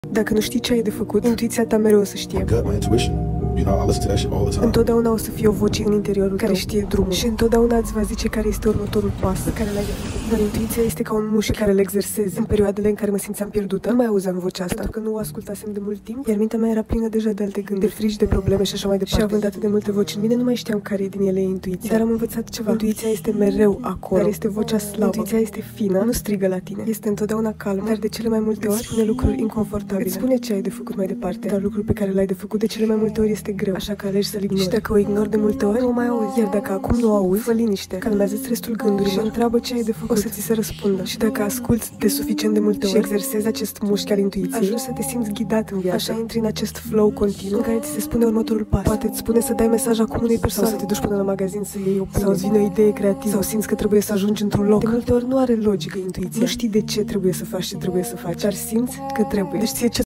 Dacă nu știi ce ai de făcut, intuiția ta mereu o să știe. My intuition. You know, I listen to that shit all the time. Întotdeauna o să fie o voce în interiorul care știe drumul și întotdeauna îți va zice care este următorul pas pe care l-ai de făcut. Dar intuiția este ca un mușchi care îl exersezi. În perioadele în care mă simțeam pierdută, nu mai auzeam vocea asta, pentru că nu o ascultasem de mult timp, iar mintea mea era plină deja de alte gânduri, de frici, de probleme și așa mai departe. Și având atât de multe voci în mine, nu mai știam care din ele e intuiția. Dar am învățat ceva. Intuiția este mereu acolo, dar este vocea slabă. Intuiția este fină, nu strigă la tine. Este întotdeauna calmă, dar de cele mai multe ori spune lucruri inconfortabile. Îți spune ce ai de făcut mai departe, dar lucrul pe care l-ai de făcut de cele mai multe ori este greu, așa că alegi să-l ignori. Și dacă o ignori de multe ori, nu o mai auzi. Iar dacă acum nu o auzi, fă liniște, calmează-ți restul gândurilor și întreabă ce ai de făcut, o să ți se răspundă. Și dacă asculți de suficient de multe ori și exersezi acest mușchi al intuiției, ajungi să te simți ghidat în viață. Așa intri în acest flow continuu în care ți se spune următorul pas. Poate îți spune să dai mesaj acum unei persoane, sau să te duci până la magazin să iei o pâine, sau îți vine o idee creativă, sau simți că trebuie să ajungi într-un loc. De multe ori nu are logică intuiția. Nu știi de ce trebuie să faci ce trebuie să faci, dar simți că trebuie. Deci ție ce